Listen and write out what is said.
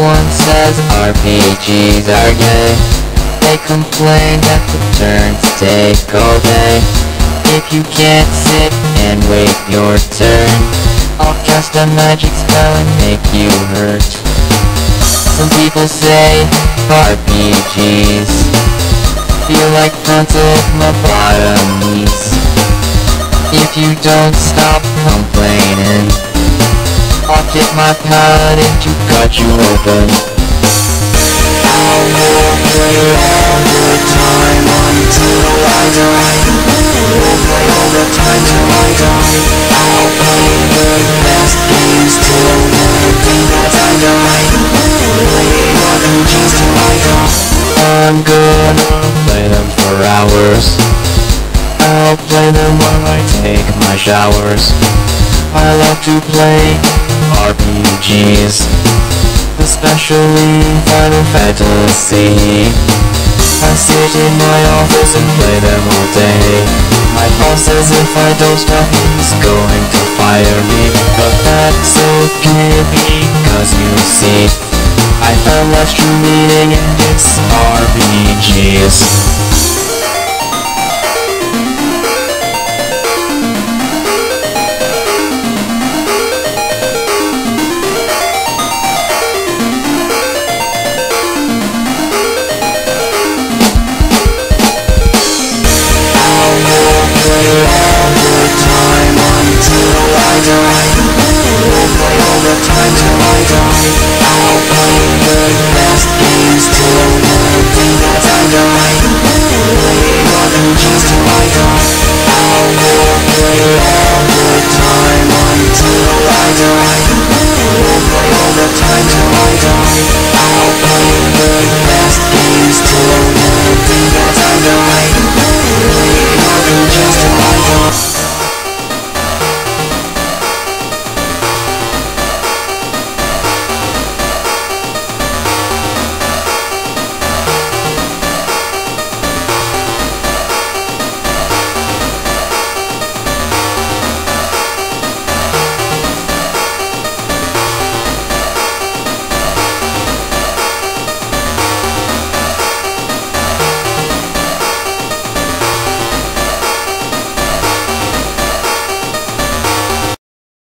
Everyone says RPGs are gay. They complain that the turns take all day. If you can't sit and wait your turn, I'll cast a magic spell and make you hurt. Some people say RPGs feel like puzzle lobotomies. If you don't stop complaining, I'll get my paladin to cut you open. I'll play all the time until I die. I'll play all the time till I die. I'll play the best games till the day that I die. Play RPGs till I die. I'm gonna play them for hours. I'll play them while I take my showers. I love to play RPGs, especially Final Fantasy. I sit in my office and play them all day. My boss says if I don't stop, he's going to fire me. But that's okay because you see, I found life's true meaning and it's RPGs.